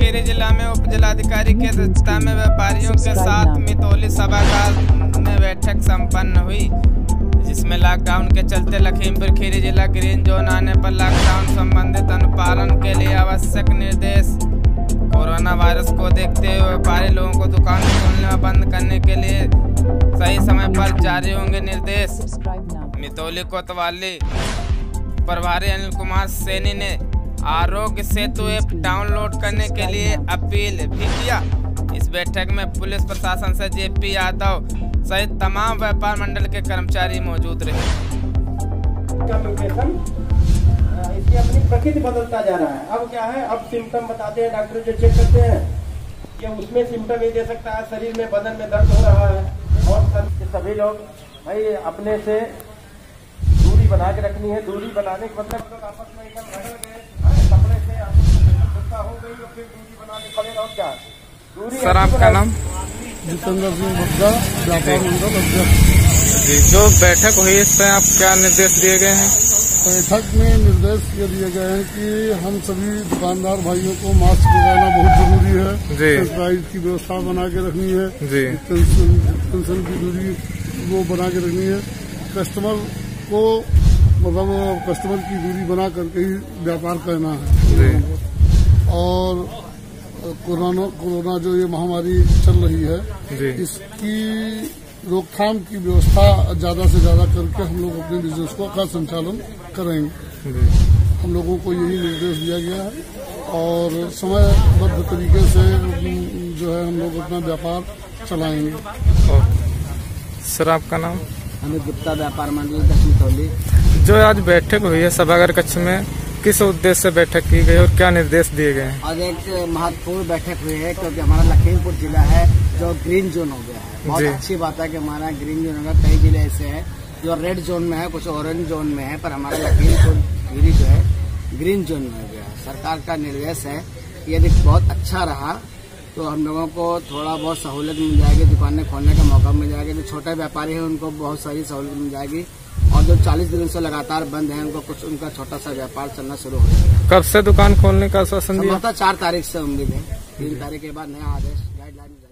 खीरी जिला में उप जिलाधिकारी की अध्यक्षता में व्यापारियों के साथ मितौली सभागार में बैठक संपन्न हुई, जिसमें लॉकडाउन के चलते लखीमपुर खीरी जिला ग्रीन जोन आने पर लॉकडाउन संबंधित अनुपालन के लिए आवश्यक निर्देश, कोरोना वायरस को देखते हुए व्यापारी लोगों को दुकान खोलने व बंद करने के लिए सही समय पर जारी होंगे निर्देश। मितौली कोतवाली प्रभारी अनिल कुमार सैनी ने आरोग्य सेतु ऐप डाउनलोड करने के लिए अपील भी किया। इस बैठक में पुलिस प्रशासन से जेपी यादव सहित तमाम व्यापार मंडल के कर्मचारी मौजूद रहे। इसकी अपनी प्रकृति बदलता जा रहा है। अब क्या है, अब सिम्टम बताते हैं डॉक्टर जो चेक करते हैं कि उसमें सिम्टम ये दे सकता है शरीर में, बदन में दर्द हो रहा है, और सभी लोग भाई अपने से दूरी बना के रखनी है। दूरी बनाने के मतलब लोग आपस में एकदम रगड़ गए, कपड़े से गुस्सा हो गई और फिर दूरी बनाने पड़ेगा। और क्या दूरी। सर आपका नाम? जितेंद्र सिंह भद्दा, व्यापार मंडल अध्यक्ष। जो बैठक हुई इस पर आप क्या निर्देश दिए गए हैं? बैठक में निर्देश ये दिए गए हैं कि हम सभी दुकानदार भाइयों को मास्क लगाना बहुत जरूरी है, सैनिटाइज की व्यवस्था बना के रखनी है, डिस्टेंस की दूरी वो बना के रखनी है, कस्टमर को मतलब कस्टमर की दूरी बना करके ही व्यापार करना है। और कोरोना जो ये महामारी चल रही है, इसकी रोकथाम की व्यवस्था ज्यादा से ज्यादा करके हम लोग अपने बिजनेस का संचालन करेंगे। हम लोगों को यही निर्देश दिया गया है और समयबद्ध तरीके से जो है हम लोग अपना व्यापार चलाएंगे। सर आपका नाम? अमित गुप्ता, व्यापार मंडल मितौली। जो आज बैठक हुई है सभागार कक्ष में, किस उद्देश्य से बैठक की गई और क्या निर्देश दिए गए हैं? आज एक महत्वपूर्ण बैठक हुई है क्योंकि हमारा लखीमपुर जिला है जो ग्रीन जोन हो गया है। बहुत अच्छी बात है कि हमारा ग्रीन जोन होगा। कई जिले ऐसे हैं जो रेड जोन में है, कुछ ऑरेंज जोन में है, पर हमारा लखीमपुर खीरी जो है ग्रीन जोन में हो गया है। सरकार का निर्देश है कि यदि बहुत अच्छा रहा तो हम लोगों को थोड़ा बहुत सहूलियत मिल जाएगी, दुकानें खोलने का मौका मिल जाएगा। जो छोटे व्यापारी हैं उनको बहुत सारी सहूलियत मिल जाएगी, और जो 40 दिन से लगातार बंद है उनको कुछ उनका छोटा सा व्यापार चलना शुरू हो जाएगा। कब से दुकान खोलने का आश्वासन दिया? 4 तारीख से उम्मीद है। 3 तारीख के बाद नया आदेश गाइडलाइन